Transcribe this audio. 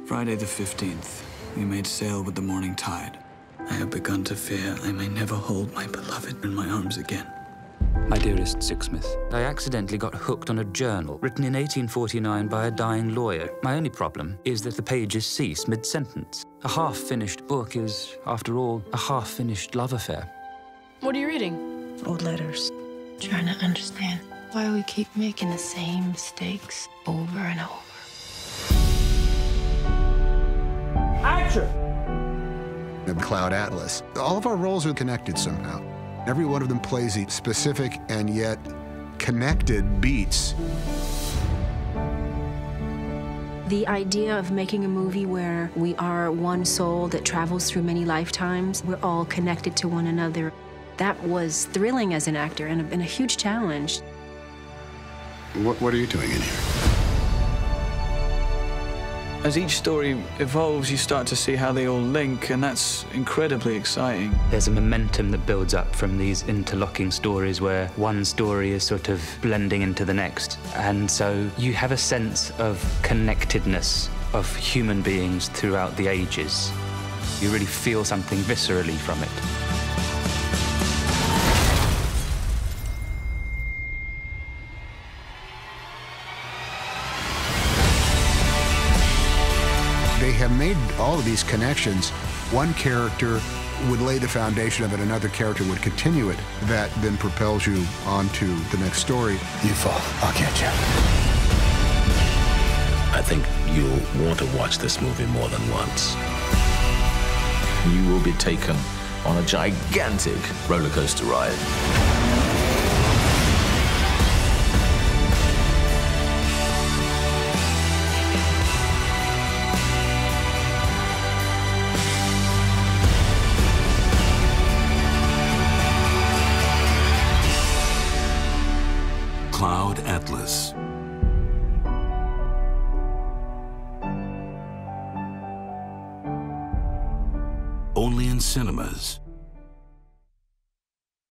Friday the 15th, we made sail with the morning tide. I have begun to fear I may never hold my beloved in my arms again. My dearest Sixsmith, I accidentally got hooked on a journal written in 1849 by a dying lawyer. My only problem is that the pages cease mid-sentence. A half-finished book is, after all, a half-finished love affair. What are you reading? Old letters. Trying to understand why we keep making the same mistakes over and over. Action! The Cloud Atlas. All of our roles are connected somehow. Every one of them plays a specific and yet connected beats. The idea of making a movie where we are one soul that travels through many lifetimes, we're all connected to one another, that was thrilling as an actor and a huge challenge. What are you doing in here? As each story evolves, you start to see how they all link, and that's incredibly exciting. There's a momentum that builds up from these interlocking stories where one story is sort of blending into the next. And so you have a sense of connectedness of human beings throughout the ages. You really feel something viscerally from it. They have made all of these connections. One character would lay the foundation of it, another character would continue it. That then propels you onto the next story. You fall, I'll catch you. I think you'll want to watch this movie more than once. You will be taken on a gigantic roller coaster ride. Cloud Atlas. Only in cinemas.